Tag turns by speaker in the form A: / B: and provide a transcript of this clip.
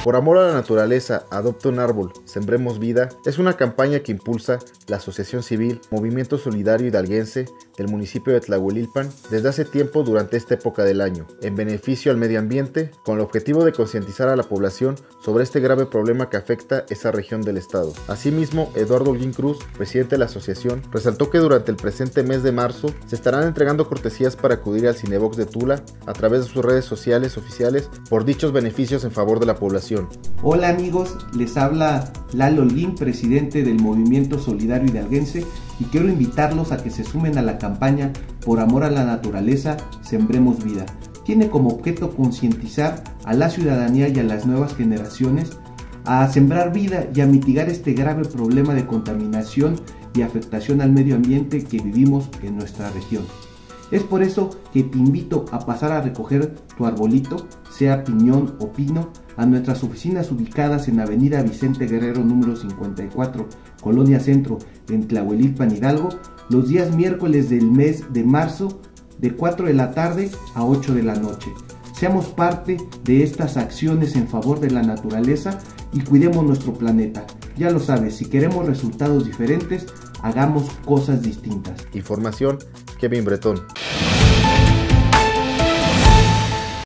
A: Por amor a la naturaleza, adopta un árbol, sembremos vida, es una campaña que impulsa la Asociación Civil Movimiento Solidario Hidalguense del municipio de Tlahuelilpan desde hace tiempo durante esta época del año, en beneficio al medio ambiente, con el objetivo de concientizar a la población sobre este grave problema que afecta esa región del estado. Asimismo, Eduardo Holguín Cruz, presidente de la asociación, resaltó que durante el presente mes de marzo se estarán entregando cortesías para acudir al Cinebox de Tula a través de sus redes sociales oficiales por dichos beneficios en favor de la población.
B: Hola amigos, les habla Lalo Holguín, presidente del Movimiento Solidario Hidalguense, y quiero invitarlos a que se sumen a la campaña Por amor a la naturaleza, sembremos vida. Tiene como objeto concientizar a la ciudadanía y a las nuevas generaciones a sembrar vida y a mitigar este grave problema de contaminación y afectación al medio ambiente que vivimos en nuestra región. Es por eso que te invito a pasar a recoger tu arbolito, sea piñón o pino, a nuestras oficinas ubicadas en Avenida Vicente Guerrero número 54, Colonia Centro, en Tlahuelilpan, Hidalgo, los días miércoles del mes de marzo, de 4 de la tarde a 8 de la noche. Seamos parte de estas acciones en favor de la naturaleza y cuidemos nuestro planeta. Ya lo sabes, si queremos resultados diferentes, hagamos cosas distintas.
A: Información, Kevin Bretón.